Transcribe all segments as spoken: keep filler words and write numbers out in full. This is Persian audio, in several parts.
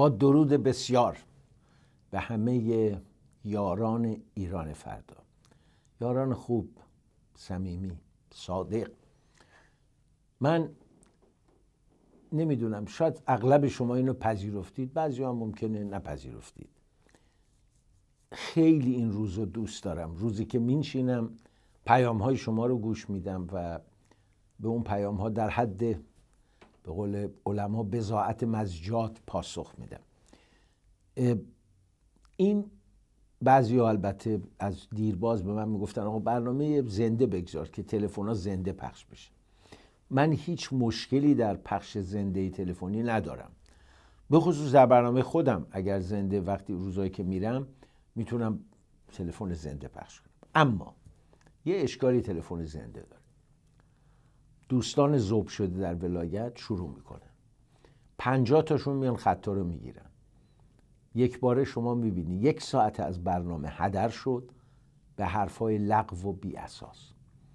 با درود بسیار به همه یاران ایران فردا، یاران خوب، صمیمی، صادق. من نمیدونم، شاید اغلب شما اینو پذیرفتید، بعضی هم ممکنه نپذیرفتید. خیلی این روز رو دوست دارم، روزی که میشینم پیام های شما رو گوش میدم و به اون پیام ها در حد به قول علما بضاعت مزجات پاسخ میدم. این بعضی ها البته از دیرباز به من میگفتن آقا برنامه زنده بگذار که تلفن ها زنده پخش بشه. من هیچ مشکلی در پخش زنده تلفنی ندارم، به خصوص در برنامه خودم. اگر زنده وقتی روزایی که میرم میتونم تلفن زنده پخش کنم، اما یه اشکالی تلفن زنده داره. دوستان ذوب شده در ولایت شروع میکنن، پنجاه تاشون میان خطا رو میگیرن. یک باره شما میبینی یک ساعت از برنامه هدر شد به حرفای لغو و بی اساس.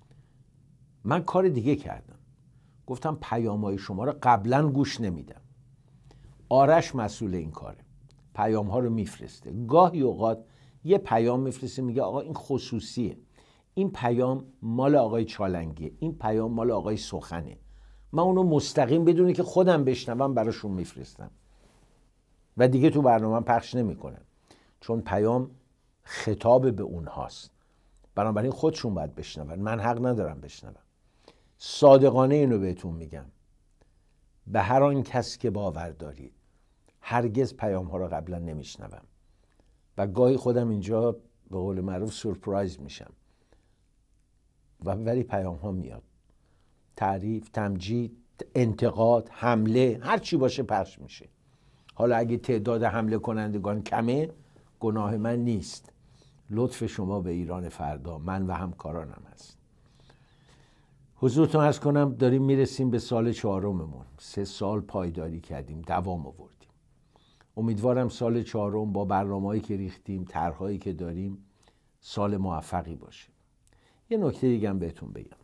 من کار دیگه کردم، گفتم پیام‌های شما رو قبلا گوش نمیدم. آرش مسئول این کاره، پیام ها رو میفرسته. گاهی اوقات یه پیام میفرسته میگه آقا این خصوصیه، این پیام مال آقای چالنگیه، این پیام مال آقای سخنه. من اونو مستقیم بدونی که خودم بشنوم براشون میفرستم و دیگه تو برنامه پخش نمیکنم، چون پیام خطاب به اونهاست، بنابراین خودشون باید بشنون، من حق ندارم بشنوم. صادقانه اینو بهتون میگم، به هر آن کس که باور دارید هرگز پیام ها رو قبلا نمیشنوم و گاهی خودم اینجا به قول معروف سورپرایز میشم و ولی پیام ها میاد، تعریف، تمجید، انتقاد، حمله، هر چی باشه پخش میشه. حالا اگه تعداد حمله کنندگان کمه گناه من نیست، لطف شما به ایران فردا، من و همکارانم هست. حضورتون عرض کنم داریم میرسیم به سال چهارممون. سه سال پایداری کردیم، دوام آوردیم. امیدوارم سال چهارم با برنامه‌هایی که ریختیم، طرح‌هایی که داریم، سال موفقی باشه. یه نکته دیگه هم بهتون بگم.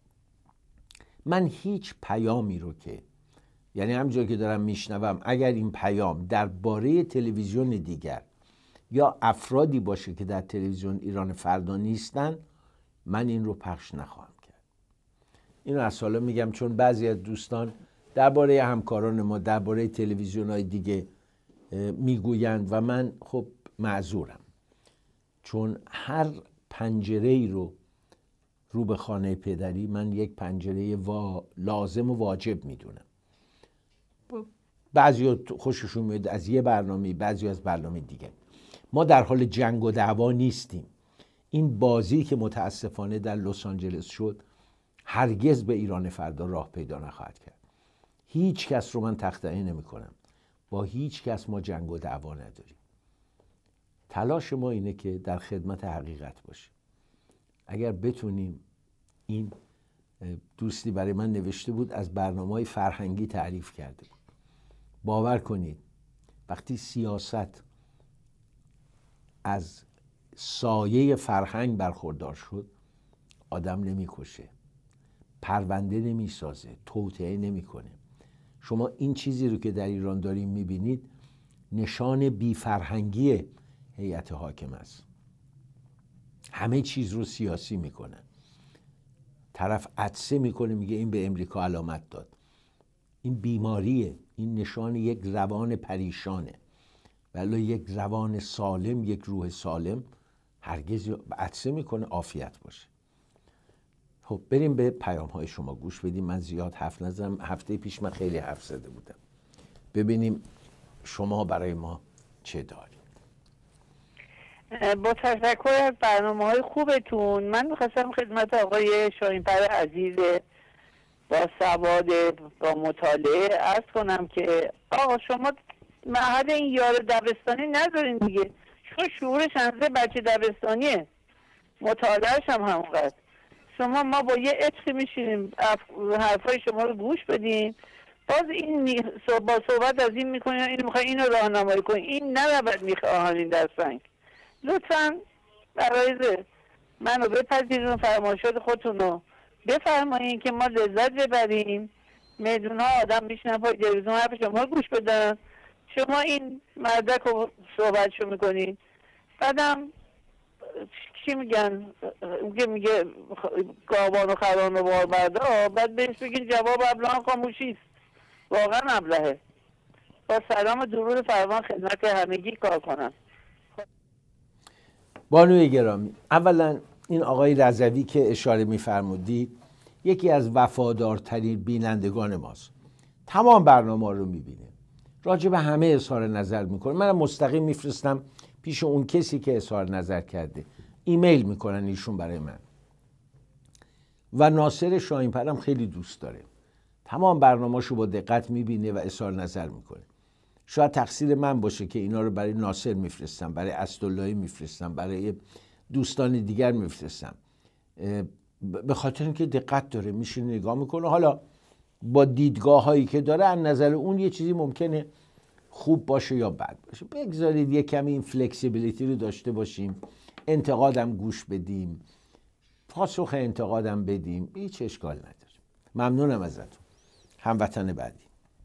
من هیچ پیامی رو که یعنی همونجا که دارم میشنوم اگر این پیام درباره تلویزیون دیگر یا افرادی باشه که در تلویزیون ایران فردا نیستن، من این رو پخش نخواهم کرد. اینو از حالا میگم، چون بعضی از دوستان درباره همکاران ما درباره تلویزیون‌های دیگه میگویند و من خب معذورم، چون هر پنجره‌ای رو رو به خانه پدری من یک پنجره وا لازم و واجب میدونم. بعضی خوششون میاد از یه برنامه، بعضی از برنامه دیگه. ما در حال جنگ و دعوا نیستیم. این بازی که متاسفانه در لس آنجلس شد هرگز به ایران فردا راه پیدا نخواهد کرد. هیچ کس رو من تخطئه نمی کنم، با هیچ کس ما جنگ و دعوا نداریم. تلاش ما اینه که در خدمت حقیقت باشیم. اگر بتونیم، این دوستی برای من نوشته بود از برنامه‌های فرهنگی تعریف کرده بود. باور کنید وقتی سیاست از سایه فرهنگ برخوردار شد، آدم نمیکشه، پرونده نمیسازه، توطئه نمیکنه. شما این چیزی رو که در ایران داریم میبینید نشان بی فرهنگی هیئت حاکم است. همه چیز رو سیاسی میکنن. طرف عطسه میکنه میگه این به امریکا علامت داد. این بیماریه، این نشان یک روان پریشانه. ولی یک روان سالم، یک روح سالم هرگز عطسه میکنه. عافیت باشه. خب بریم به پیام های شما گوش بدیم. من زیاد حرف نزدم، هفته پیش من خیلی حرف زده بودم. ببینیم شما برای ما چه دارید. با تشکر از برنامه های خوبتون، من میخواستم خدمت آقای شاهین‌پر عزیز با سواد با مطالعه عرض کنم که آقا شما معهد این یار دبستانی ندارین دیگه، چون شعورش اندازه بچه دبستانیه، مطالعهش هم همونقدر. شما ما با یه عشقی میشینیم حرفای شما رو گوش بدیم، باز این با صحبت از این میکنین این میخوای اینو راهنمایی کنین، این نباید میخواهن در سنگ. لطفا برای منو بپذیرون، فرمایشات خودتون رو بفرمایین که ما لذت ببریم. میدون ها آدم میشنن پای تلویزیون حرف شما گوش بدن، شما این مردک رو صحبتشو میکنین، بعدم چی میگن میگه میگه گاوان و خران و باربردا، بعد بهش بگین جواب ابله خاموشی است. واقعا ابلهه. با سلام و درود فراوان خدمت همگی کار کنم. بانوی گرامی، اولا این آقای رضوی که اشاره می‌فرمودید یکی از وفادارترین بینندگان ماست. تمام برنامه رو می‌بینه، راجع به همه اظهار نظر می‌کنه. منم مستقیم می‌فرستم پیش اون کسی که اظهار نظر کرده، ایمیل می‌کنن ایشون برای من. و ناصر شاهین‌پرم خیلی دوست داره، تمام برنامه‌شو با دقت می‌بینه و اظهار نظر می‌کنه. شاید تقصیر من باشه که اینا رو برای ناصر میفرستم، برای اسداللهی میفرستم، برای دوستان دیگر میفرستم، به خاطر اینکه دقت داره، میشینه نگاه میکنه. حالا با دیدگاه هایی که داره از نظر اون یه چیزی ممکنه خوب باشه یا بد باشه. بگذارید یه کمی این فلکسیبیلیتی رو داشته باشیم، انتقادم گوش بدیم، پاسخ انتقادم بدیم، هیچ اشکال نداره. ممنونم ازتون. هموطن بعدی.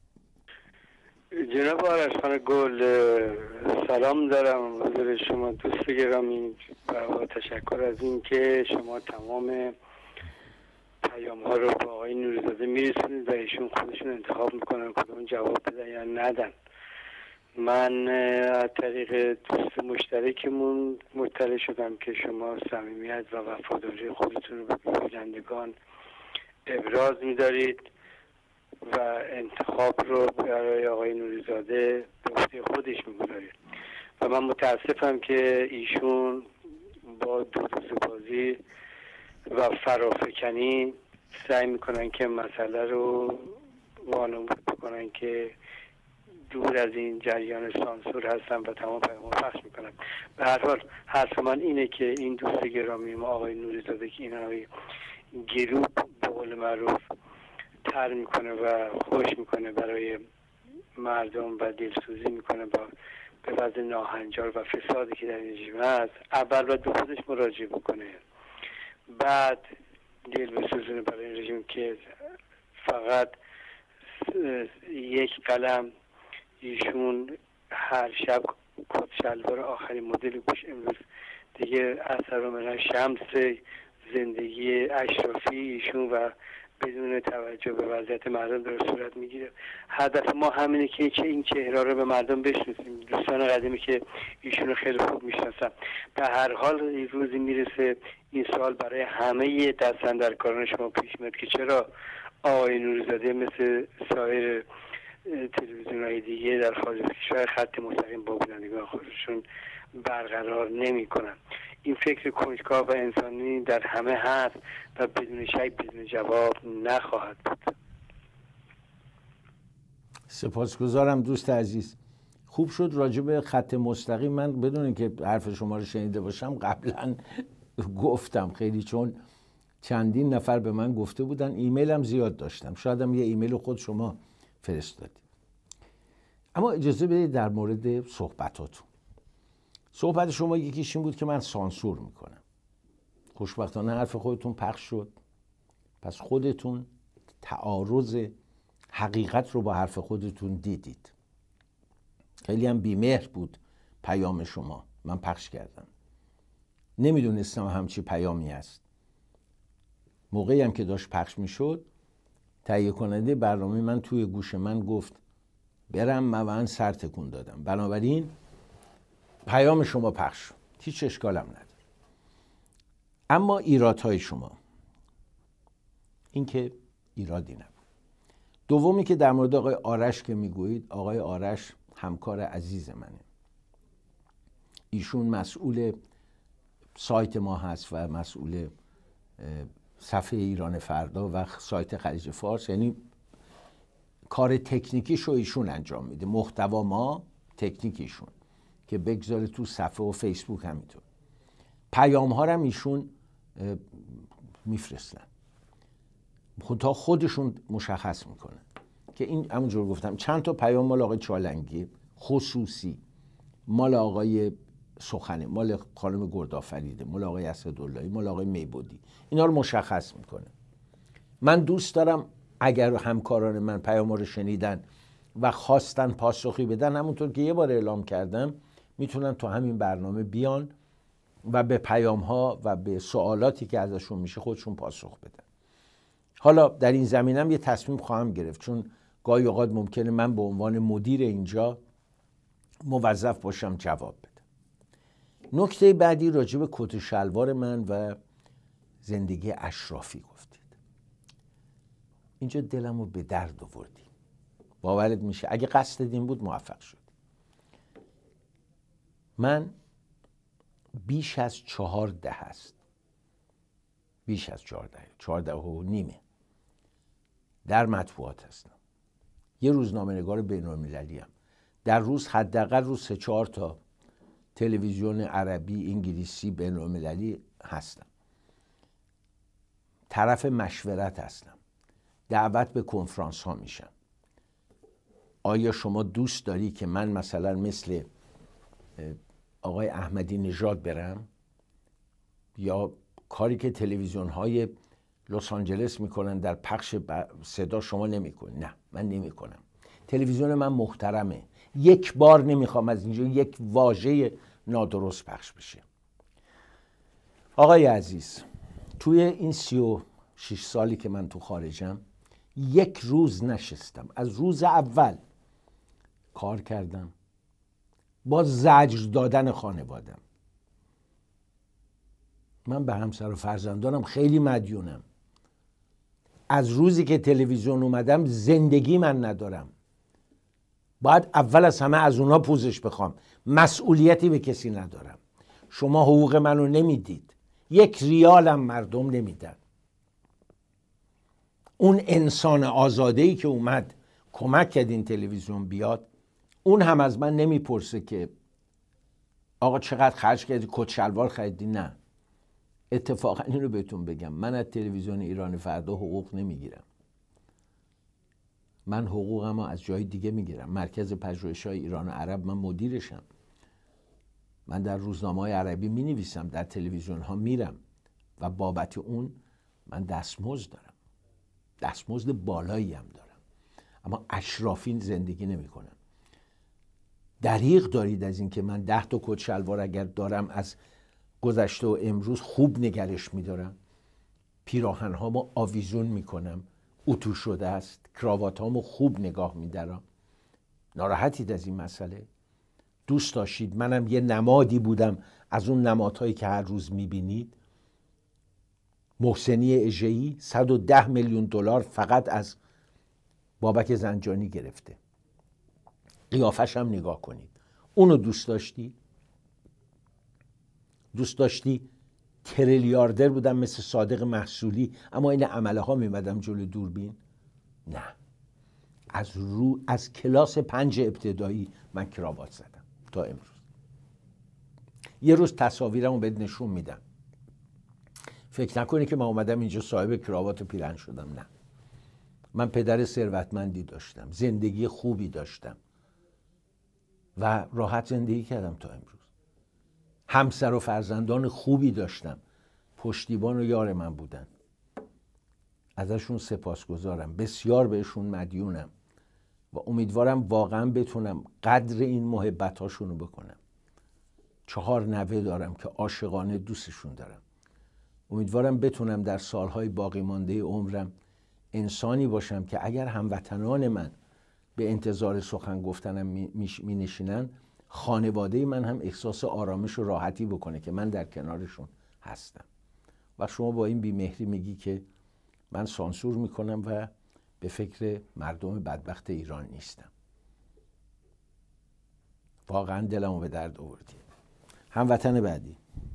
جناب آرش خان گل، سلام دارم حضور شما دوست گرامی و تشکر از این که شما تمام پیام ها رو با آقای نوری‌زاده میرسونید و ایشون خودشون انتخاب میکنن کدوم جواب بدن یا ندن. من از طریق دوست مشترکمون مطلع شدم که شما صمیمیت و وفاداری خودتون رو به بینندگان ابراز می‌دارید و انتخاب رو برای آقای نوری‌زاده به عهده خودش می‌گذارید و من متاسفم که ایشون با دودوزبازی و فرافکنی سعی میکنن که مسئله رو وانمود بکنن که دور از این جریان سانسور هستن و تمام پیام پخش میکنن. به هر حال حرف من اینه که این دوست گرامی ما آقای نوری‌زاده که این آقای گروپ به قول معروف تر میکنه و خوش میکنه برای مردم و دلسوزی میکنه با به وضع ناهنجار و فسادی که در این رژیم هست، اول باید به خودش مراجعه بکنه، بعد دل بسوزونه برای این رژیم که فقط یک قلم ایشون هر شب کت شلوار آخرین مدل گوش امروز دیگه اثر و منه شمس زندگی اشرافی ایشون و بدون توجه به وضعیت مردم داره صورت میگیره. هدف ما همینه که چه این چهره رو به مردم بشناسیم. دوستان قدیمی که ایشونو خیلی خوب میشناسم، به هر حال روزی میرسه این سوال برای همه دستاندرکاران شما پیش میاد که چرا آقای نوری‌زاده مثل سایر تلویزیون‌های دیگه در خارج از کشور خط مستقیم با بینندگان خودشون برقرار نمی‌کنن. این فکر کنجکاو و انسانی در همه هست و بدون شک بدون جواب نخواهد بود. سپاسگزارم دوست عزیز. خوب شد راجع به خط مستقیم من بدون اینکه حرف شما رو شنیده باشم قبلا گفتم، خیلی چون چندین نفر به من گفته بودن، ایمیلم زیاد داشتم، شاید هم یه ایمیل خود شما فرستادید. اما اجازه بدید در مورد صحبتاتون. صحبت شما یکیش این بود که من سانسور میکنم. خوشبختانه حرف خودتون پخش شد، پس خودتون تعارض حقیقت رو با حرف خودتون دیدید. خیلی هم بی‌مهر بود پیام شما، من پخش کردم، نمیدونستم همچی پیامی هست. موقعی هم که داشت پخش میشد تهیه کننده برنامه من توی گوش من گفت برم، من سر تکون دادم. بنابراین پیام شما پخش شد، هیچ اشکالم نداره. اما ایرادهای شما این که ایرادی نبود. دومی که در مورد آقای آرش که میگویید، آقای آرش همکار عزیز منه. ایشون مسئول سایت ما هست و مسئول صفحه ایران فردا و سایت خلیج فارس، یعنی کار تکنیکیش رو ایشون انجام میده، محتوا ما، تکنیکیشون که بگذاره تو صفحه و فیسبوک همینطور. پیام ها هم ایشون میفرستن، خودتا خودشون مشخص میکنن که این همونجور گفتم چند تا پیام مال آقای چالنگی خصوصی، مال آقای سخنه، مال خانم گردآفریده، مال آقای اسداللهی، مال آقای میبودی، اینا رو مشخص میکنه. من دوست دارم اگر همکاران من پیام رو شنیدن و خواستن پاسخی بدن، همونطور که یه بار اعلام کردم میتونن تو همین برنامه بیان و به پیام ها و به سوالاتی که ازشون میشه خودشون پاسخ بدن. حالا در این زمینم یه تصمیم خواهم گرفت، چون گاهی اوقات ممکنه من به عنوان مدیر اینجا موظف باشم جواب بدم. نکته بعدی راجع به کت و شلوار من و زندگی اشرافی گفتید. اینجا دلمو به درد آوردی. باورت میشه اگه قصد این بود موفق شد. من بیش از چهارده هست بیش از چهارده چهارده و نیمه در مطبوعات هستم. یه روزنامه‌نگار بین‌المللی ام. در روز حداقل روز سه چهار تا تلویزیون عربی، انگلیسی، بین‌المللی هستم. طرف مشورت هستم. دعوت به کنفرانس ها میشم. آیا شما دوست داری که من مثلا مثل آقای احمدی نژاد برم؟ یا کاری که تلویزیون های لس آنجلس میکنن در پخش صدا شما نمیکنی؟ نه، من نمیکنم. تلویزیون من محترمه. یک بار نمیخوام از اینجا یک واژه نادرست پخش بشه. آقای عزیز، توی این سی و شش سالی که من تو خارجم یک روز نشستم. از روز اول کار کردم با زجر دادن خانوادم. من به همسر و فرزندانم خیلی مدیونم. از روزی که تلویزیون اومدم زندگی من ندارم. باید اول از همه از اونا پوزش بخوام. مسئولیتی به کسی ندارم. شما حقوق منو نمیدید. یک ریالم مردم نمیدن. اون انسان آزاده‌ای که اومد کمک کرد این تلویزیون بیاد، اون هم از من نمیپرسه که آقا چقدر خرج کردی، کت شلوار خریدی؟ نه. اتفاقا این رو بهتون بگم، من از تلویزیون ایران فردا حقوق نمیگیرم. من حقوقم رو از جای دیگه میگیرم. مرکز پژوهش‌های ایران و عرب من مدیرشم. من در روزنامه‌های عربی مینویسم، در تلویزیون ها میرم و بابت اون من دستمزد دارم. دستمزد بالایی هم دارم. اما اشرافی زندگی نمی کنم. دریغ دارید از این که من ده تا کت شلوار اگر دارم از گذشته و امروز خوب نگرش میدارم. پیراهن هامو آویزون میکنم، اتو شده است. کراوات هامو خوب نگاه میدارم. ناراحتید از این مسئله؟ دوست داشتید منم یه نمادی بودم از اون نمادهایی که هر روز میبینید؟ محسنی اژه‌ای صد و ده میلیون دلار فقط از بابک زنجانی گرفته. قیافش هم نگاه کنید. اونو دوست داشتی؟ دوست داشتی تریلیاردر بودم مثل صادق محصولی اما این عمله ها میمدم جلو دوربین؟ نه. از رو از کلاس پنج ابتدایی من کراوات زدم تا امروز. یه روز تصاویرمو بهت نشون میدم. فکر نکنی که من اومدم اینجا صاحب کراوات و پیرهن شدم. نه. من پدر ثروتمندی داشتم، زندگی خوبی داشتم و راحت زندگی کردم تا امروز. همسر و فرزندان خوبی داشتم، پشتیبان و یار من بودن. ازشون سپاسگزارم، بسیار بهشون مدیونم و امیدوارم واقعا بتونم قدر این محبت هاشونو بکنم. چهار نوه دارم که عاشقانه دوستشون دارم. امیدوارم بتونم در سالهای باقی مانده عمرم انسانی باشم که اگر هموطنان من به انتظار سخن گفتنم می نشینن، خانواده من هم احساس آرامش و راحتی بکنه که من در کنارشون هستم. و شما با این بی‌مهری میگی که من سانسور میکنم و به فکر مردم بدبخت ایران نیستم. واقعا دلمو به درد آوردی. هموطن بعدی.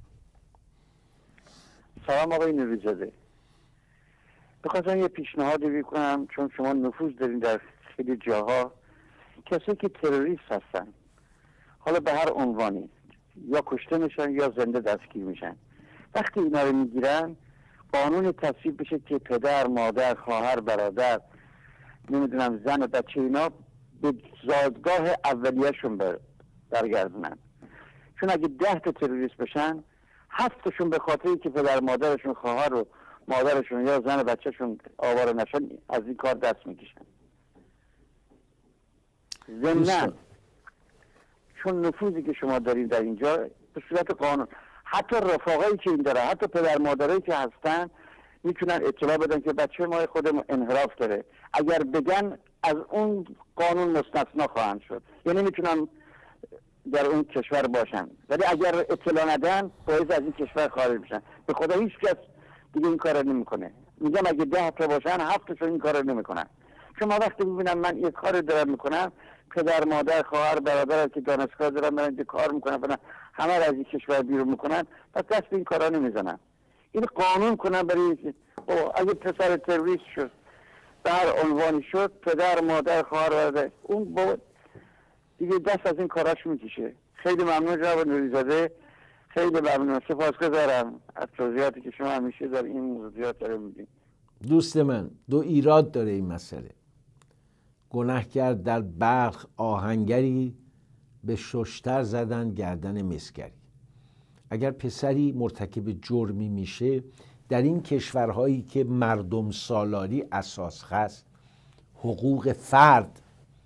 سلام آقای نوری‌زاده. بخواستم یه پیشنهادی بکنم، چون شما نفوذ دارین در خیلی جاها. کسی که تروریست هستن، حالا به هر عنوانی، یا کشته میشن یا زنده دستگیر میشن، وقتی اینا رو میگیرن قانون تصویب بشه که پدر، مادر، خواهر، برادر، نمیدونم زن و بچه اینا به زادگاه اولیه‌شون بر برگردونن. چون اگه ده تا تروریست بشن، هفتشون به خاطری که پدر مادرشون، خواهر و مادرشون یا زن و بچهشون آواره نشن از این کار دست میکشن. ضمناً چون نفوذی که شما دارید در اینجا به صورت قانون، حتی رفاقایی که این داره، حتی پدر مادرایی که هستن میتونن اطلاع بدن که بچه ما خودمون انحراف داره، اگر بگن از اون قانون مستثنا خواهند شد، یعنی میتونن در اون کشور باشن، ولی اگر اطلاع ندن باید از این کشور خارج بشن. به خدا هیچ کس دیگه این کارو نمیکنه. میگم اگه ده تا باشن هفتشون این کارو نمیکنن. چون ما وقتی میبینم من یه کار دارم میکنم، پدر مادر خواهر برادر که دانشگاه دارن برن کار میکنن فلان، همه از این کشور بیرون میکنن، پس دست این کارا نمیزنن. این قانون کنن برای اگه پسر تروریست شد به هر عنوانی شد، پدر مادر خواهر برادر اون با دیگه دست از این کاراش میکشه. خیلی ممنون جناب نوری‌زاده، خیلی ممنون، سپاسگزارم از توضیحاتی که شما همیشه در این موضوعات داره میدین. دوست من، دو ایراد داره این مسئله. گنهگر در بلخ آهنگری به ششتر زدن گردن مسگری. اگر پسری مرتکب جرمی میشه در این کشورهایی که مردم سالاری اساس هست، حقوق فرد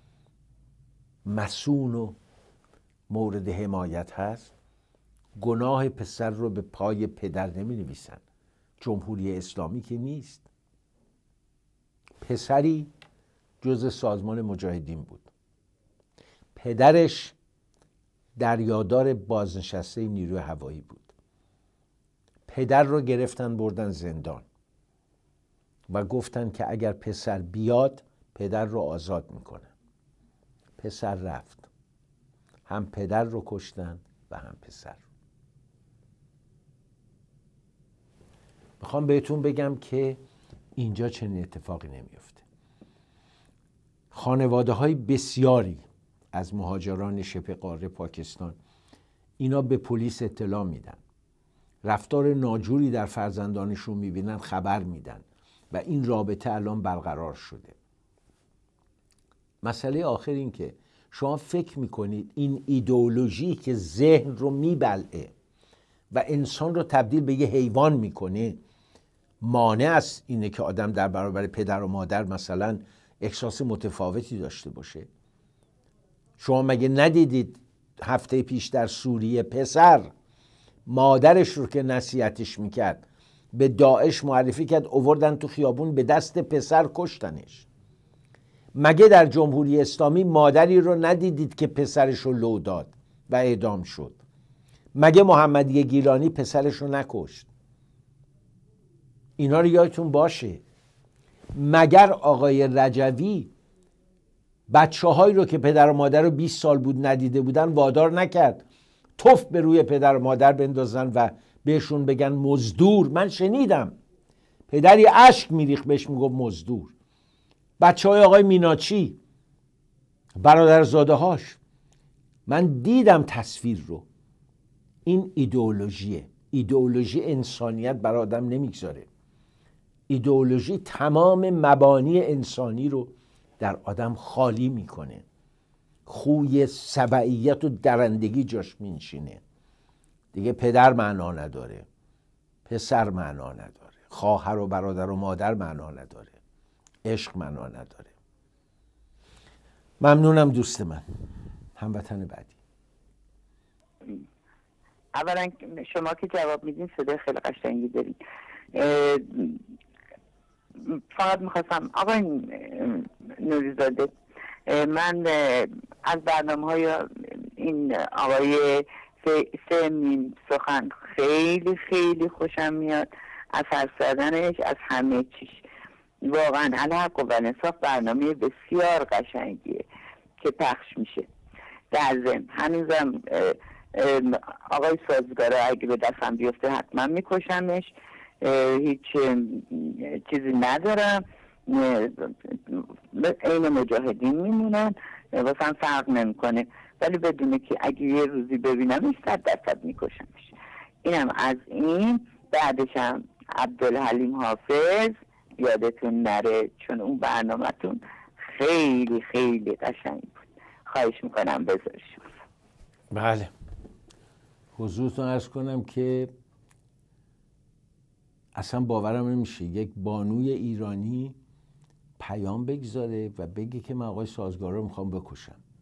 مسون و مورد حمایت هست، گناه پسر رو به پای پدر نمی نویسن. جمهوری اسلامی که نیست. پسری جز سازمان مجاهدین بود، پدرش دریادار بازنشسته نیروی هوایی بود. پدر رو گرفتن بردن زندان و گفتن که اگر پسر بیاد پدر رو آزاد میکنن. پسر رفت، هم پدر رو کشتن و هم پسر. میخوام بهتون بگم که اینجا چنین اتفاقی نمیفته. خانواده های بسیاری از مهاجران شبه قاره پاکستان اینا به پلیس اطلاع میدن، رفتار ناجوری در فرزندانشون میبینن، خبر میدن و این رابطه الان برقرار شده. مسئله آخر این که شما فکر میکنید این ایدئولوژی که ذهن رو میبلعه و انسان رو تبدیل به یه حیوان میکنه مانع است اینه که آدم در برابر پدر و مادر مثلا احساس متفاوتی داشته باشه؟ شما مگه ندیدید هفته پیش در سوریه پسر مادرش رو که نصیحتش میکرد به داعش معرفی کرد، آوردن تو خیابون به دست پسر کشتنش؟ مگه در جمهوری اسلامی مادری رو ندیدید که پسرش رو لو داد و اعدام شد؟ مگه محمدی گیلانی پسرش رو نکشت؟ اینا رو یادتون باشه. مگر آقای رجوی بچه هایی رو که پدر و مادر رو بیست سال بود ندیده بودن وادار نکرد توف به روی پدر و مادر بندازن و بهشون بگن مزدور؟ من شنیدم پدری اشک میریخت بهش میگفت مزدور. بچه های آقای میناچی، برادرزاده هاش، من دیدم تصویر رو. این ایدئولوژیه. ایدئولوژی انسانیت بر آدم نمیگذاره. ایدئولوژی تمام مبانی انسانی رو در آدم خالی میکنه. خوی سبعیت و درندگی جاش مینشینه. دیگه پدر معنا نداره، پسر معنا نداره، خواهر و برادر و مادر معنا نداره، عشق معنا نداره. ممنونم دوست من، هموطن بعدی. اولا شما که جواب میدین صدای خیلی قشنگی دارین. فقط میخواستم آقای نوری‌زاده، من از برنامه های این آقای سه سخن خیلی خیلی خوشم میاد، از حرف زدنش، از همه چیش. واقعا الحق و انصاف برنامه بسیار قشنگیه که پخش میشه. در ضمن هنوزم آقای سازگاره اگه به دستم بیفته حتما میکشمش، هیچ چیزی ندارم، این مجاهدین میمونن، واسه فرق نمیکنه، ولی بدونه که اگه یه روزی ببینمش صد درصد میکشمش. اینم از این. بعدش هم عبدالحلیم حافظ یادتون نره، چون اون برنامه‌تون خیلی خیلی قشنگ بود. خواهش میکنم بذارش. بله، حضورتون عرض کنم که اصلا باورم نمیشه یک بانوی ایرانی پیام بگذاره و بگه که من آقای سازگار رو میخوام بکشم.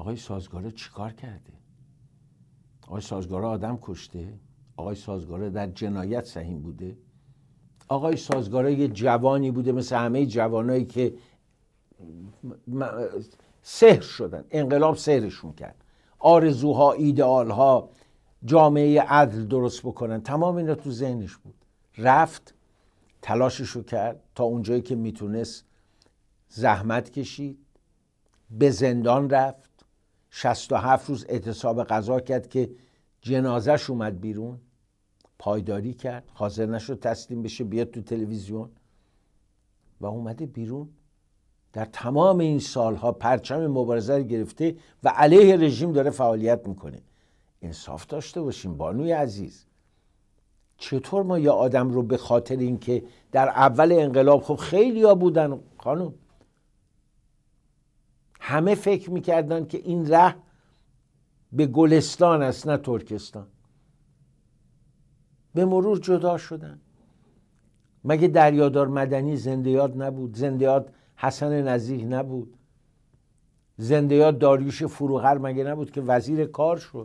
آقای سازگاره چیکار کرده؟ آقای سازگاره آدم کشته؟ آقای سازگاره در جنایت سهیم بوده؟ آقای سازگاره یه جوانی بوده مثل همه جوانایی که سحر شدن، انقلاب سحرشون کرد، آرزوها، ایدئالها، جامعه عدل درست بکنن، تمام اینا تو ذهنش بود. رفت تلاششو کرد تا اونجایی که میتونست، زحمت کشید، به زندان رفت، شصت و هفت روز اعتصاب غذا کرد که جنازش اومد بیرون، پایداری کرد، حاضر نشد تسلیم بشه بیاد تو تلویزیون و اومده بیرون. در تمام این سالها پرچم مبارزه رو گرفته و علیه رژیم داره فعالیت میکنه. انصاف داشته باشیم بانوی عزیز. چطور ما یا آدم رو به خاطر اینکه در اول انقلاب خب خیلی ها بودن خانم، همه فکر میکردن که این ره به گلستان است نه ترکستان، به مرور جدا شدن. مگه دریادار مدنی زنده یاد نبود؟ زنده یاد حسن نزیح نبود؟ زنده یاد داریوش فروغر مگه نبود که وزیر کار شد؟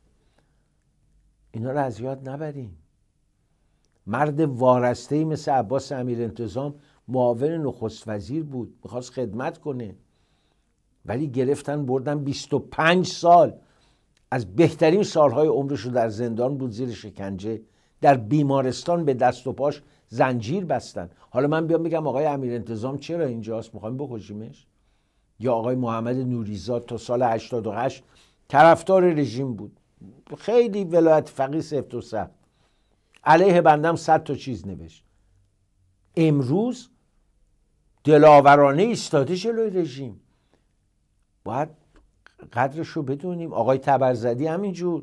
اینا رو از یاد نبریم. مرد وارسته‌ای مثل عباس امیرانتظام معاون نخست وزیر بود، میخواست خدمت کنه، ولی گرفتن بردن بیست و پنج سال از بهترین سالهای عمرش رو در زندان بود، زیر شکنجه، در بیمارستان به دست و پاش زنجیر بستن. حالا من بیام بگم آقای امیرانتظام چرا اینجاست، میخوایم بکشیمش؟ یا آقای محمد نوریزاد تا سال هشتاد و هشت طرفدار رژیم بود، خیلی ولایت فقیه سفت و سخت، علیه بندم صد تا چیز نوشت. امروز دلاورانه ایستاده جلوی رژیم. باید قدرش رو بدونیم. آقای طبرزدی همینجور،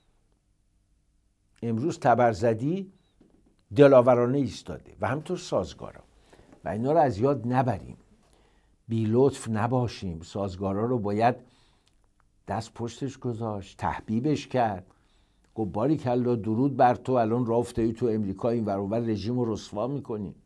امروز طبرزدی دلاورانه ایستاده و همینطور سازگارا و اینا رو از یاد نبریم، بی لطف نباشیم. سازگارا رو باید دست پشتش گذاشت، تحبیبش کرد، گفت باریکلا درود بر تو، الان راه افتادی تو امریکا این ور اونور رژیم رو رسوا میکنی.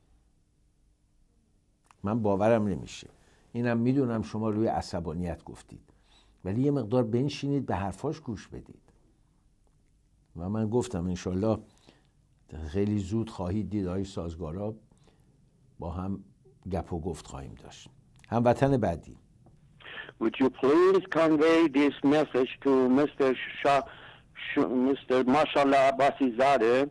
من باورم نمیشه. اینم میدونم شما روی عصبانیت گفتید، ولی یه مقدار بنشینید به حرفاش گوش بدید. و من گفتم انشالله خیلی زود خواهید دید آقای سازگارا با هم گپ و گفت خواهیم داشت. هموطن بعدی. Would you please convey this message to Mister Shah, Mister Mashallah Abbasizadeh,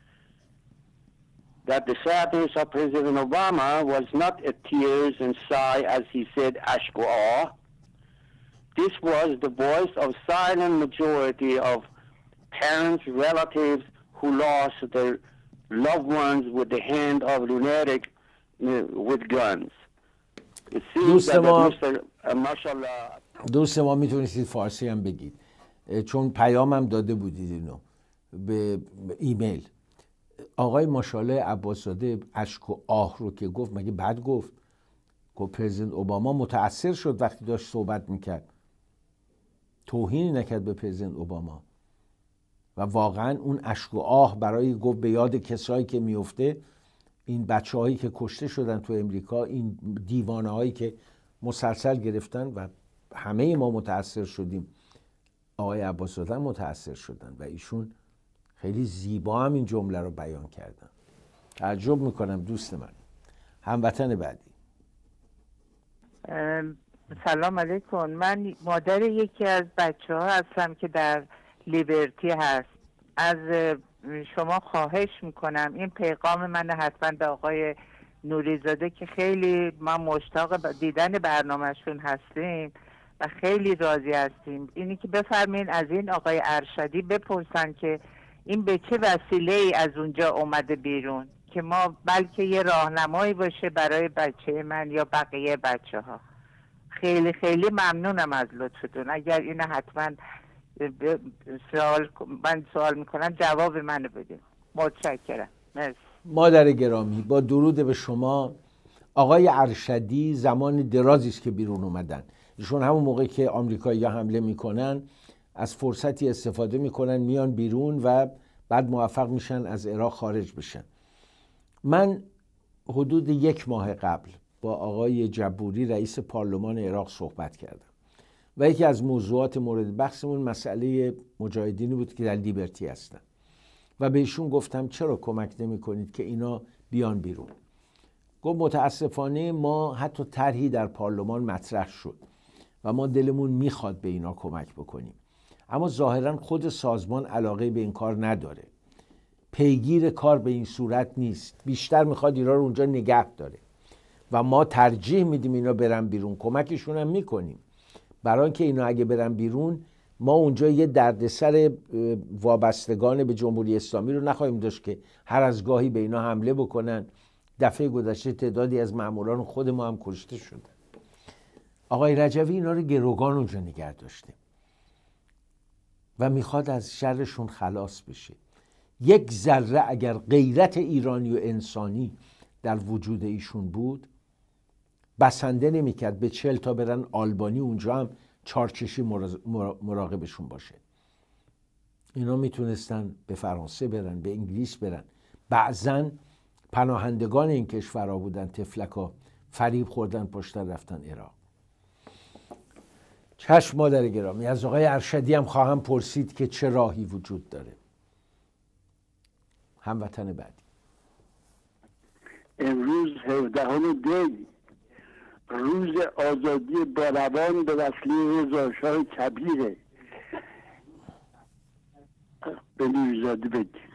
that the sadness of President Obama was not a tears and sigh, as he said, ashk wa ah. This was the voice of silent majority of parents, relatives who lost their loved ones with the hand of lunatic uh, with guns. It seems that Mister Uh, Mashallah. دوست ما میتونستید فارسی هم بگید، چون پیامم داده بودید اینو به ایمیل. آقای ماشاءالله عباسزاده اشک و آه رو که گفت مگه بد گفت؟ گفت پرزیدنت اوباما متأثر شد وقتی داشت صحبت میکرد، توهینی نکرد به پرزیدنت اوباما. و واقعا اون اشک و آه برای گفت به یاد کسایی که میفته، این بچه هایی که کشته شدن تو امریکا، این دیوانه هایی که مسلسل گرفتن و همه ما متأثر شدیم. آقای عباسزاده متأثر شدن و ایشون خیلی زیبا هم این جمله رو بیان کردن. تعجب میکنم دوست من. هموطن بعدی. سلام علیکم. من مادر یکی از بچه ها هستم که در لیبرتی هست. از شما خواهش میکنم این پیغام من حتما به آقای نوریزاده که خیلی ما مشتاق دیدن برنامهشون هستیم و خیلی راضی هستیم، اینی که بفرمین از این آقای ارشدی بپرسن که این به چه وسیله ای از اونجا اومده بیرون، که ما بلکه یه راهنمایی باشه برای بچه من یا بقیه بچه ها. خیلی خیلی ممنونم از لطفتون. اگر اینو حتما سوال من سوال میکنم جواب منو بدید. متشکرم. مرسی. مادر گرامی با درود به شما. آقای ارشدی زمان درازی است که بیرون اومدن. ایشون همون موقعی که آمریکایی‌ها حمله میکنن از فرصتی استفاده میکنن میان بیرون و بعد موفق میشن از عراق خارج بشن. من حدود یک ماه قبل با آقای جبوری رئیس پارلمان عراق صحبت کردم و یکی از موضوعات مورد بحثمون مسئله مجاهدینی بود که در لیبرتی هستن و بهشون گفتم چرا کمک نمی کنید که اینا بیان بیرون. گفت متاسفانه ما حتی طرحی در پارلمان مطرح شد و ما دلمون میخواد به اینا کمک بکنیم، اما ظاهرا خود سازمان علاقه به این کار نداره، پیگیر کار به این صورت نیست، بیشتر میخواد اینا رو اونجا نگه داره و ما ترجیح میدیم اینا برن بیرون، کمکشون هم میکنیم، برای اینکه اینا اگه برن بیرون ما اونجا یه دردسر وابستگان به جمهوری اسلامی رو نخواهیم داشت که هر از گاهی به اینا حمله بکنن. دفعه گذشته تعدادی از ماموران خود ما هم کشته شدن. آقای رجوی اینا رو گروگان اونجا نگه داشته و میخواد از شرشون خلاص بشه. یک ذره اگر غیرت ایرانی و انسانی در وجود ایشون بود بسنده نمیکرد به چل تا برن آلبانی اونجا هم چارچشی مراقبشون باشه. اینا میتونستن به فرانسه برن، به انگلیس برن. بعضن پناهندگان این کشورها بودن، تفلکا فریب خوردن پشتن رفتن عراق. چشم مادر گرامی، از آقای ارشدی هم خواهم پرسید که چه راهی وجود داره. هموطن بعدی. امروز هفدهم دی روز آزادی بروان به وسیله رضا شاه کبیره. به نیوزاده بگیم.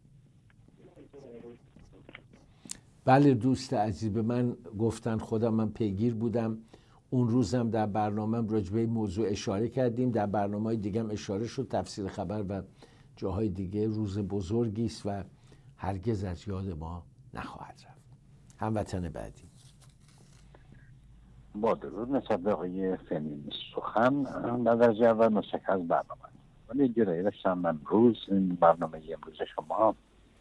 بله دوست عزیز، به من گفتن، خودم من پیگیر بودم. اون روزم در برنامه راجع به موضوع اشاره کردیم، در برنامه‌های دیگه هم اشاره شد، تفسیر خبر و جاهای دیگه. روز بزرگی است و هرگز از یاد ما نخواهد رفت. هموطن بعدی. با درود نسبت به آقای فهمی سخن، در درجه اول مشکل از برنامه ولی گرایی داشتم من روز این برنامه امروز شما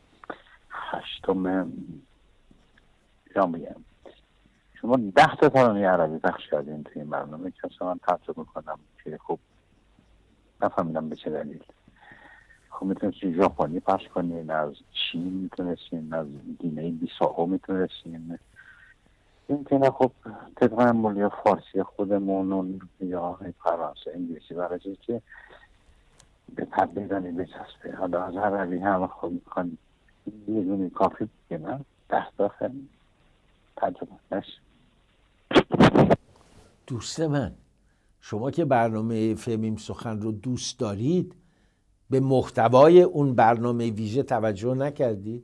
هشتم ژانویه شما ده تا ترانه عربی پخش کردین توی این برنامه که اصلا من تعجب میکنم که خب نفهمیدم به چه دلیل. خب میتونستین ژاپنی پخش کنین، از چین میتونستین، از گینه بیساو میتونستین، اینکه خب طبق معمولی فارسی خودمون یا فرانسه انگلیسی برای که به تبلیغانی بچسبه. حالا از عربی هم خب میخوان یه دونی کافی بگیرن ده داخل تجربه نشه. دوست من، شما که برنامه فهمیم سخن رو دوست دارید به محتوای اون برنامه ویژه توجه نکردید؟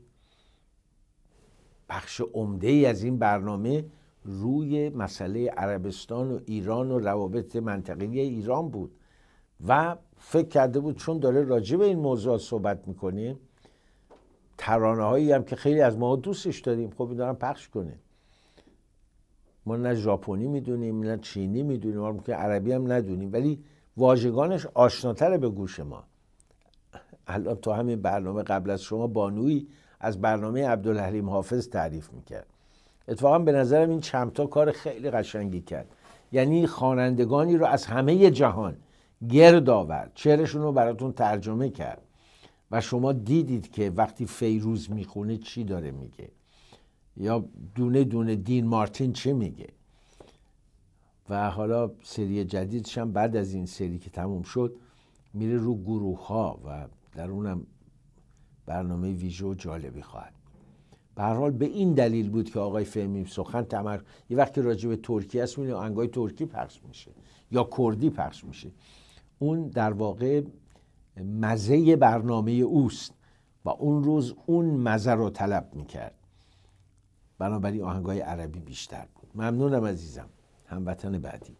بخش عمده ای از این برنامه روی مسئله عربستان و ایران و روابط منطقه‌ای ایران بود و فکر کرده بود چون داره راجع به این موضوع صحبت میکنه ترانه هایی هم که خیلی از ما دوستش داریم خب این دارن پخش کنه. ما نه ژاپنی میدونیم نه چینی میدونیم، ما که عربی هم ندونیم، ولی واژگانش آشناتره به گوش ما. الان تو همین برنامه قبل از شما بانویی از برنامه عبدالحلیم حافظ تعریف میکرد. اتفاقا به نظرم این چندتا کار خیلی قشنگی کرد، یعنی خوانندگانی رو از همه جهان گرد آورد، شعرشون رو براتون ترجمه کرد و شما دیدید که وقتی فیروز میخونه چی داره میگه یا دونه دونه دین مارتین چه میگه. و حالا سری جدیدش هم بعد از این سری که تموم شد میره رو گروه ها و در اونم برنامه ویژه و جالبی خواهد. به هر حال به این دلیل بود که آقای فهمیم سخن تمر یه وقتی راجع به ترکیه است میبینید آهنگای ترکی پخش میشه یا کردی پخش میشه. اون در واقع مزه برنامه اوست و اون روز اون مزه رو طلب میکرد، بنابراین آهنگای عربی بیشتر بود. ممنونم عزیزم. هموطن بعدی.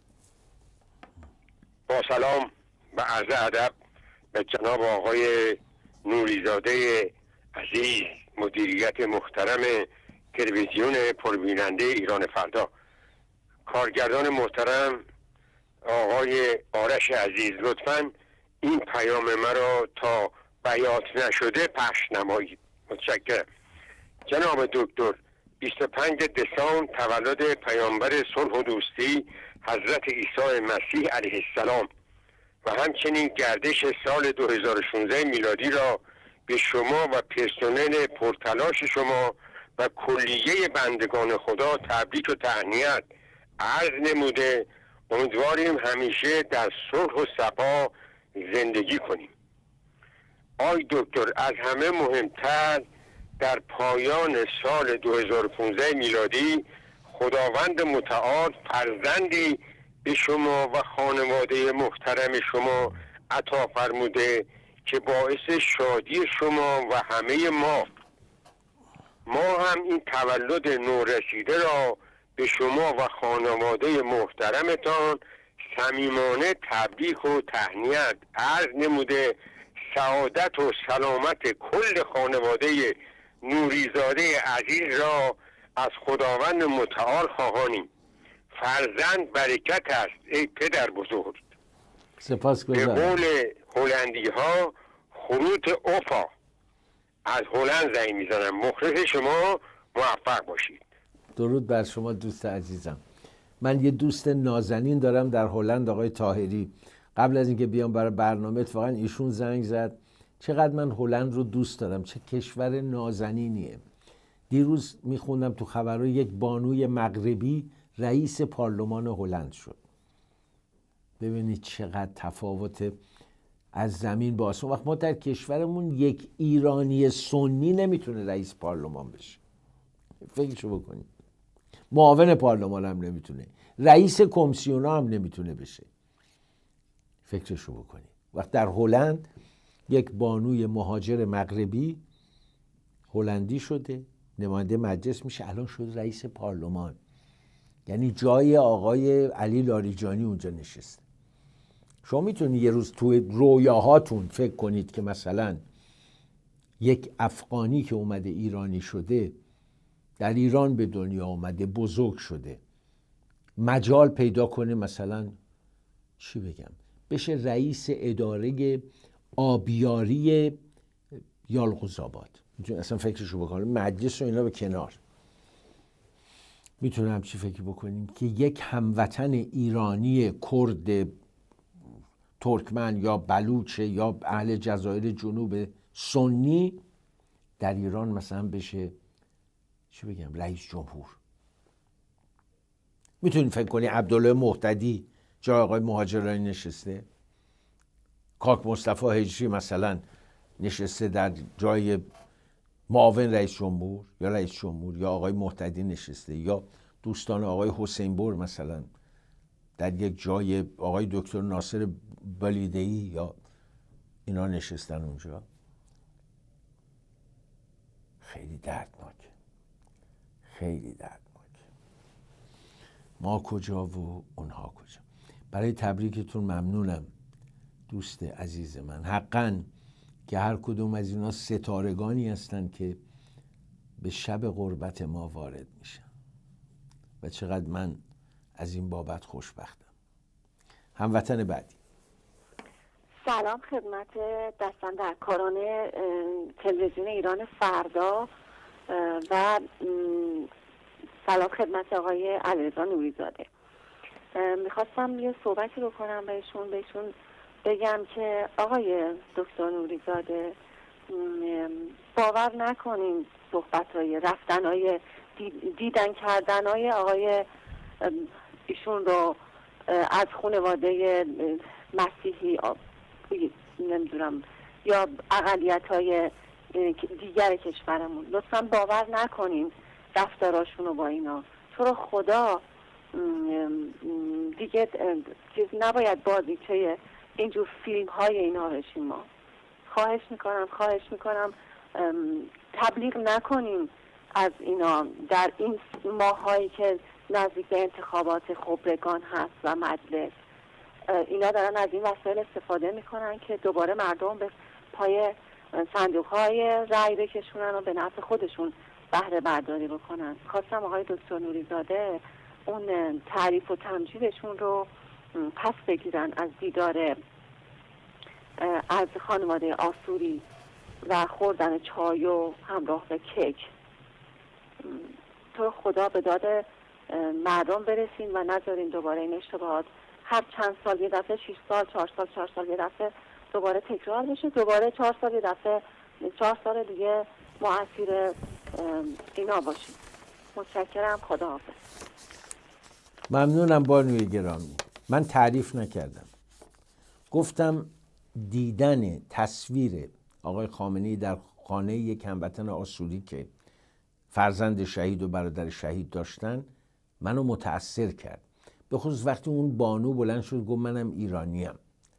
با سلام و عرض ادب به جناب آقای نوریزاده عزیز، مدیریت محترم تلویزیون پربیننده ایران فردا، کارگردان محترم آقای آرش عزیز، لطفاً این پیام مرا تا بیات نشده پخش نمایید. متشکرم. جناب دکتر، بیست و پنج دسامبر تولد پیامبر صلح و دوستی حضرت عیسی مسیح علیه السلام و همچنین گردش سال دو هزار و شانزده میلادی را به شما و پرسنل پرتلاش شما و کلیه بندگان خدا تبریک و تهنیت عرض نموده امیدواریم همیشه در صلح و صفا زندگی کنیم. آی دکتر، از همه مهمتر در پایان سال دو هزار و پانزده میلادی خداوند متعال فرزندی به شما و خانواده محترم شما عطا فرموده که باعث شادی شما و همه ما ما هم این تولد نورسیده را به شما و خانواده محترمتان صمیمانه تبریک و تهنیت عرض نموده سعادت و سلامت کل خانواده نوریزاده عزیز را از خداوند متعال خواهانیم. فرزند برکت است ای پدر بزرگ. سپاسگزارم. به قول هلندی ها خروط اوفا. از هلند زنگ میزنم. مخلص شما، موفق باشید. درود بر شما دوست عزیزم. من یه دوست نازنین دارم در هلند، آقای طاهری. قبل از اینکه بیام برای برنامه اتفاقا ایشون زنگ زد. چقدر من هلند رو دوست دارم، چه کشور نازنینیه. دیروز میخوندم تو خبرها یک بانوی مغربی رئیس پارلمان هلند شد. ببینید چقدر تفاوت از زمین به آسمان. وقت ما در کشورمون یک ایرانی سنی نمیتونه رئیس پارلمان بشه. فکرشو بکنید. معاون پارلمان هم نمیتونه، رئیس کمیسیونا هم نمیتونه بشه. فکرشو بکنید. وقت در هلند یک بانوی مهاجر مغربی هلندی شده، نماینده مجلس میشه، الان شد رئیس پارلمان. یعنی جای آقای علی لاریجانی اونجا نشسته. شما میتونید یه روز توی رویاهاتون فکر کنید که مثلا یک افغانی که اومده ایرانی شده، در ایران به دنیا اومده، بزرگ شده، مجال پیدا کنه مثلا چی بگم بشه رئیس اداره آبیاری یالقوزآباد. میتونید اصلا فکرشو بکنید، مجلس و اینا به کنار. میتونم همچی فکر بکنیم که یک هموطن ایرانی کرد، ترکمن یا بلوچ یا اهل جزایر جنوب سنی در ایران مثلا بشه چی بگم رئیس جمهور. میتونید فکر کنید عبدالله مهتدی جای آقای مهاجرانی نشسته، کاک مصطفی هجری مثلا نشسته در جای معاون رئیس جمهور یا رئیس جمهور، یا آقای مهتدی نشسته، یا دوستان آقای حسین بور مثلا در یک جای آقای دکتر ناصر بلیده‌ای یا اینا نشستن اونجا. خیلی دردناک، خیلی دردناک. ما کجا و اونها کجا. برای تبریکتون ممنونم دوست عزیز من. حقاً که هر کدوم از اینا ستارگانی هستن که به شب غربت ما وارد میشن و چقدر من از این بابت خوشبختم. هموطن بعدی. سلام خدمت دستاندرکاران تلویزیون ایران فردا و سلام خدمت آقای علیرضا نوریزاده. میخواستم یه صحبتی رو کنم بهشون بهشون بگم که آقای دکتر نوریزاده باور نکنین صحبت‌های رفتن‌های دیدن کردن‌های آقای ایشون رو از خانواده مسیحی نمیدونم یا اقلیت‌های دیگر کشورمون. لطفاً باور نکنین رفتاراشون رو با اینا. تو رو خدا دیگه چیز نباید بازیچه اینجور فیلم های اینا بشیم. ما خواهش میکنم خواهش میکنم تبلیغ نکنیم از اینا در این ماهایی که نزدیک به انتخابات خبرگان هست و مجلس. اینا دارن از این وسایل استفاده میکنن که دوباره مردم به پای صندوق های رأی بکشونن و به نفع خودشون بهره برداری بکنن. خواستم آقای دکتر نوریزاده اون تعریف و تمجیدشون رو پس بگیرن از دیدار از خانواده آسوری و خوردن چای و همراه به کیک. تو خدا به داد مردم برسین و نذارین دوباره این اشتباهات هر چند سال یه دفعه، شش سال، چهار سال، چهار سال یه دفعه دوباره تکرار بشه، دوباره چهار سال یه دفعه، چهار سال دیگه ما اسیر اینا باشیم. متشکرم. خدا حافظ. ممنونم بانوی گرامی. من تعریف نکردم، گفتم دیدن تصویر آقای خامنه‌ای در خانه یک هموطن آسوری که فرزند شهید و برادر شهید داشتن منو متأثر کرد، به خصوص وقتی اون بانو بلند شد گفت منم ایرانیم.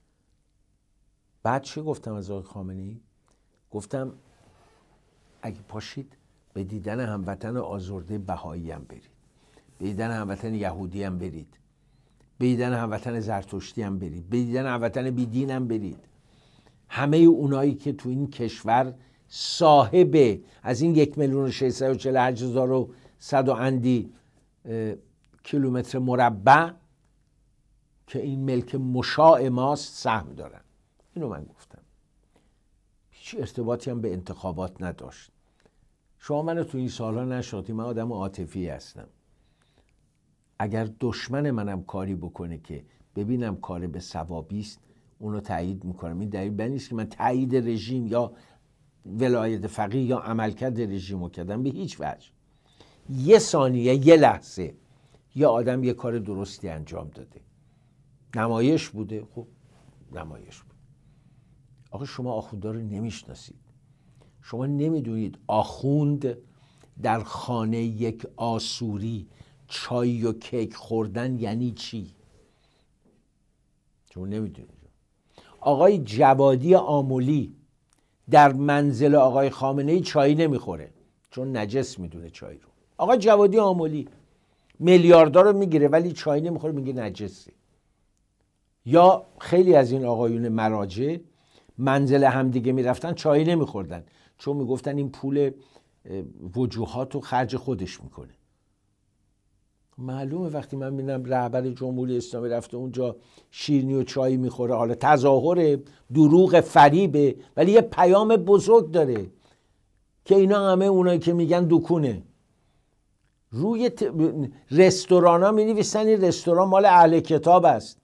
بعد چه گفتم از آقای خامنه‌ای؟ گفتم اگه پاشید به دیدن هموطن آزرده بهایی هم برید، به دیدن هموطن یهودی هم برید، به دیدن هموطن زرتشتی هم برید، به دیدن هموطن بیدین هم برید. همه اونایی که تو این کشور صاحب از این یک میلیون و ششصد و چهل و هشت هزار و صد و اندی کیلومتر مربع که این ملک مشاع ماست سهم دارن. اینو من گفتم. هیچ ارتباطی هم به انتخابات نداشت. شما منو تو این سالها نشناختی، من آدم عاطفی هستم. اگر دشمن منم کاری بکنه که ببینم کار به صوابی است، اونو تایید میکنم. این دلیل بر نیست که من تایید رژیم یا ولایت فقیه یا عملکرد رژیم رو کردم، به هیچ وجه. یه ثانیه، یه لحظه یه آدم یه کار درستی انجام داده، نمایش بوده، خب نمایش بود. آخه شما آخوندا رو نمیشناسید. شما نمیدونید آخوند در خانه یک آسوری چای و کیک خوردن یعنی چی. شما نمیدونید. آقای جوادی آملی در منزل آقای خامنه‌ای چای نمیخوره چون نجس میدونه چای رو. آقای جوادی آملی میلیاردها رو میگیره ولی چای نمیخوره، میگه نجسه. یا خیلی از این آقایون مراجع منزل همدیگه میرفتن چای نمیخوردن چون میگفتن این پول وجوهات رو خرج خودش میکنه. معلومه وقتی من میبینم رهبر جمهوری اسلامی رفته اونجا شیرینی و چای میخوره، حالا تظاهر دروغ فریبه ولی یه پیام بزرگ داره که اینا همه اونایی که میگن دکونه. روی ت... رستوران ها مینویسن این رستوران مال اهل کتاب است.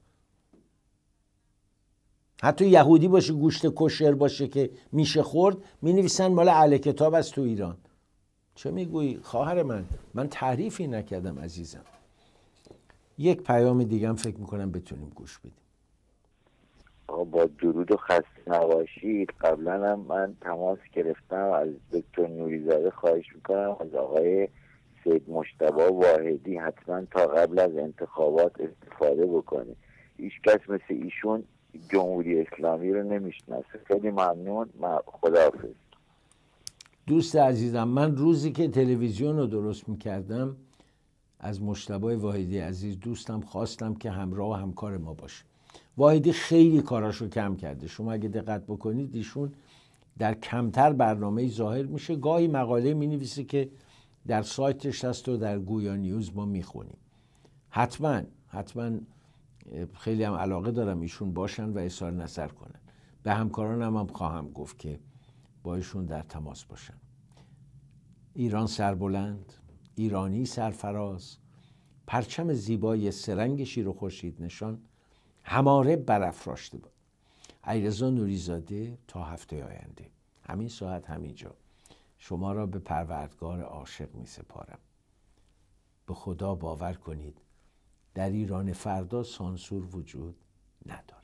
حتی یهودی باشه، گوشت کشر باشه که میشه خورد، مینویسن مال اهل کتاب است تو ایران. چه میگویی خواهر من؟ من تعریفی نکردم عزیزم. یک پیام دیگه هم فکر میکنم بتونیم گوش بدیم. آقا با درود و خسته نباشید. قبلا هم من تماس گرفتم، از دکتر نوریزاده خواهش میکنم از آقای سید مجتبی واحدی حتما تا قبل از انتخابات استفاده بکنه. هیچ کس مثل ایشون جمهوری اسلامی رو نمیشناسه. خیلی ممنون. خداحافظ. دوست عزیزم، من روزی که تلویزیون رو درست میکردم از مجتبی واحدی عزیز دوستم خواستم که همراه و همکار ما باشه. واحدی خیلی کاراشو کم کرده. شما اگه دقت بکنید ایشون در کمتر برنامه ظاهر میشه. گاهی مقاله مینویسه که در سایتش هست و در گویا نیوز ما میخونیم. حتما حتما خیلی هم علاقه دارم ایشون باشن و اظهار نظر کنن. به همکارانم هم خواهم گفت که با ایشون در تماس باشن. ایران سربلند، ایرانی سرفراز، پرچم زیبای سرنگ شیر و خورشید نشان هماره برافراشته باد. علیرضا نوریزاده تا هفته آینده همین ساعت همینجا شما را به پروردگار عاشق می سپارم. به خدا باور کنید در ایران فردا سانسور وجود ندارد.